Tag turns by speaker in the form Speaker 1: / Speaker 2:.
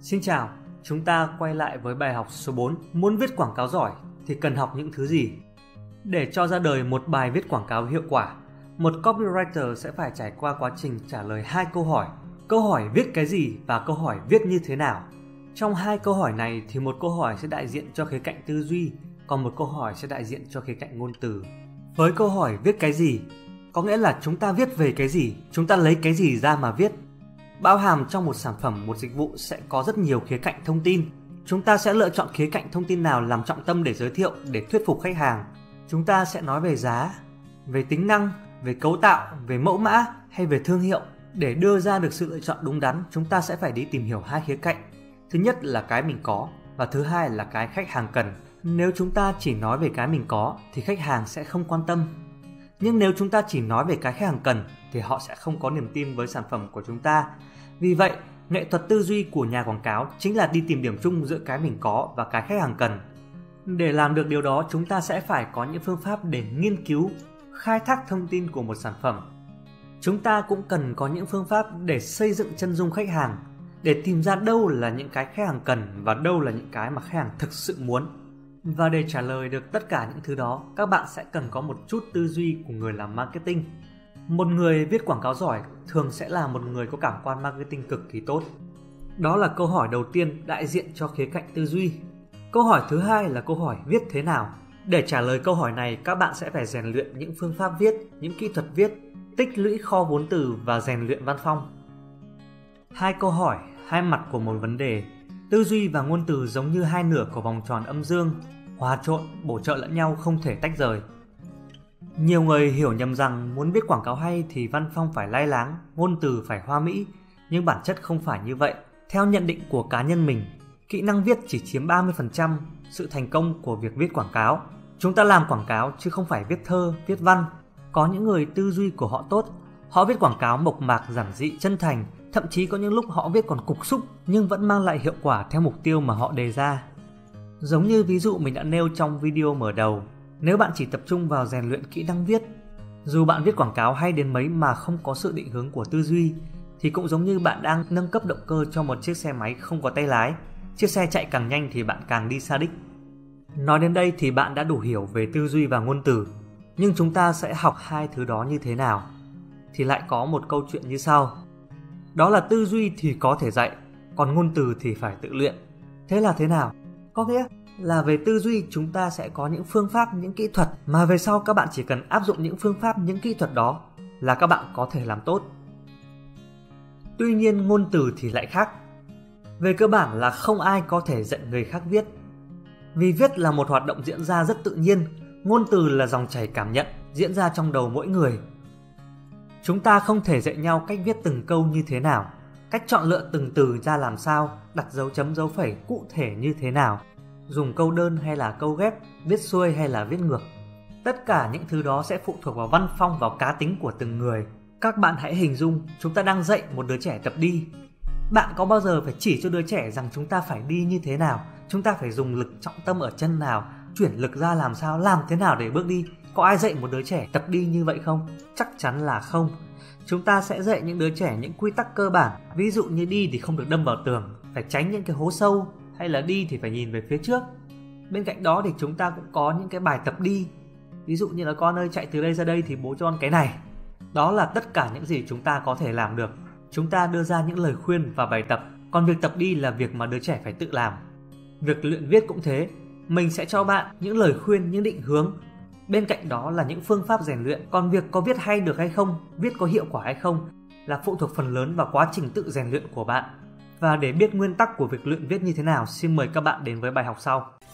Speaker 1: Xin chào, chúng ta quay lại với bài học số 4. Muốn viết quảng cáo giỏi thì cần học những thứ gì? Để cho ra đời một bài viết quảng cáo hiệu quả, một copywriter sẽ phải trải qua quá trình trả lời hai câu hỏi. Câu hỏi viết cái gì và câu hỏi viết như thế nào. Trong hai câu hỏi này thì một câu hỏi sẽ đại diện cho khía cạnh tư duy, còn một câu hỏi sẽ đại diện cho khía cạnh ngôn từ. Với câu hỏi viết cái gì, có nghĩa là chúng ta viết về cái gì, chúng ta lấy cái gì ra mà viết. Bao hàm trong một sản phẩm, một dịch vụ sẽ có rất nhiều khía cạnh thông tin. Chúng ta sẽ lựa chọn khía cạnh thông tin nào làm trọng tâm để giới thiệu, để thuyết phục khách hàng. Chúng ta sẽ nói về giá, về tính năng, về cấu tạo, về mẫu mã hay về thương hiệu. Để đưa ra được sự lựa chọn đúng đắn, chúng ta sẽ phải đi tìm hiểu hai khía cạnh. Thứ nhất là cái mình có và thứ hai là cái khách hàng cần. Nếu chúng ta chỉ nói về cái mình có thì khách hàng sẽ không quan tâm. Nhưng nếu chúng ta chỉ nói về cái khách hàng cần thì họ sẽ không có niềm tin với sản phẩm của chúng ta. Vì vậy, nghệ thuật tư duy của nhà quảng cáo chính là đi tìm điểm chung giữa cái mình có và cái khách hàng cần. Để làm được điều đó, chúng ta sẽ phải có những phương pháp để nghiên cứu, khai thác thông tin của một sản phẩm. Chúng ta cũng cần có những phương pháp để xây dựng chân dung khách hàng, để tìm ra đâu là những cái khách hàng cần và đâu là những cái mà khách hàng thực sự muốn. Và để trả lời được tất cả những thứ đó, các bạn sẽ cần có một chút tư duy của người làm marketing. Một người viết quảng cáo giỏi thường sẽ là một người có cảm quan marketing cực kỳ tốt. Đó là câu hỏi đầu tiên đại diện cho khía cạnh tư duy. Câu hỏi thứ hai là câu hỏi viết thế nào. Để trả lời câu hỏi này, các bạn sẽ phải rèn luyện những phương pháp viết, những kỹ thuật viết, tích lũy kho vốn từ và rèn luyện văn phong. Hai câu hỏi, hai mặt của một vấn đề. Tư duy và ngôn từ giống như hai nửa của vòng tròn âm dương, hòa trộn, bổ trợ lẫn nhau, không thể tách rời. Nhiều người hiểu nhầm rằng muốn viết quảng cáo hay thì văn phong phải lai láng, ngôn từ phải hoa mỹ, nhưng bản chất không phải như vậy. Theo nhận định của cá nhân mình, kỹ năng viết chỉ chiếm 30% sự thành công của việc viết quảng cáo. Chúng ta làm quảng cáo chứ không phải viết thơ, viết văn. Có những người tư duy của họ tốt, họ viết quảng cáo mộc mạc, giản dị, chân thành, thậm chí có những lúc họ viết còn cục súc nhưng vẫn mang lại hiệu quả theo mục tiêu mà họ đề ra. Giống như ví dụ mình đã nêu trong video mở đầu, nếu bạn chỉ tập trung vào rèn luyện kỹ năng viết, dù bạn viết quảng cáo hay đến mấy mà không có sự định hướng của tư duy, thì cũng giống như bạn đang nâng cấp động cơ cho một chiếc xe máy không có tay lái. Chiếc xe chạy càng nhanh thì bạn càng đi xa đích. Nói đến đây thì bạn đã đủ hiểu về tư duy và ngôn từ. Nhưng chúng ta sẽ học hai thứ đó như thế nào? Thì lại có một câu chuyện như sau. Đó là tư duy thì có thể dạy, còn ngôn từ thì phải tự luyện. Thế là thế nào? Có nghĩa là về tư duy chúng ta sẽ có những phương pháp, những kỹ thuật mà về sau các bạn chỉ cần áp dụng những phương pháp, những kỹ thuật đó là các bạn có thể làm tốt. Tuy nhiên ngôn từ thì lại khác. Về cơ bản là không ai có thể dạy người khác viết. Vì viết là một hoạt động diễn ra rất tự nhiên, ngôn từ là dòng chảy cảm nhận diễn ra trong đầu mỗi người. Chúng ta không thể dạy nhau cách viết từng câu như thế nào, cách chọn lựa từng từ ra làm sao, đặt dấu chấm dấu phẩy cụ thể như thế nào, dùng câu đơn hay là câu ghép, viết xuôi hay là viết ngược. Tất cả những thứ đó sẽ phụ thuộc vào văn phong, vào cá tính của từng người. Các bạn hãy hình dung chúng ta đang dạy một đứa trẻ tập đi. Bạn có bao giờ phải chỉ cho đứa trẻ rằng chúng ta phải đi như thế nào, chúng ta phải dùng lực trọng tâm ở chân nào, chuyển lực ra làm sao, làm thế nào để bước đi? Có ai dạy một đứa trẻ tập đi như vậy không? Chắc chắn là không. Chúng ta sẽ dạy những đứa trẻ những quy tắc cơ bản. Ví dụ như đi thì không được đâm vào tường, phải tránh những cái hố sâu, hay là đi thì phải nhìn về phía trước. Bên cạnh đó thì chúng ta cũng có những cái bài tập đi. Ví dụ như là con ơi chạy từ đây ra đây thì bố cho con cái này. Đó là tất cả những gì chúng ta có thể làm được. Chúng ta đưa ra những lời khuyên và bài tập. Còn việc tập đi là việc mà đứa trẻ phải tự làm. Việc luyện viết cũng thế. Mình sẽ cho bạn những lời khuyên, những định hướng. Bên cạnh đó là những phương pháp rèn luyện. Còn việc có viết hay được hay không, viết có hiệu quả hay không là phụ thuộc phần lớn vào quá trình tự rèn luyện của bạn. Và để biết nguyên tắc của việc luyện viết như thế nào, xin mời các bạn đến với bài học sau.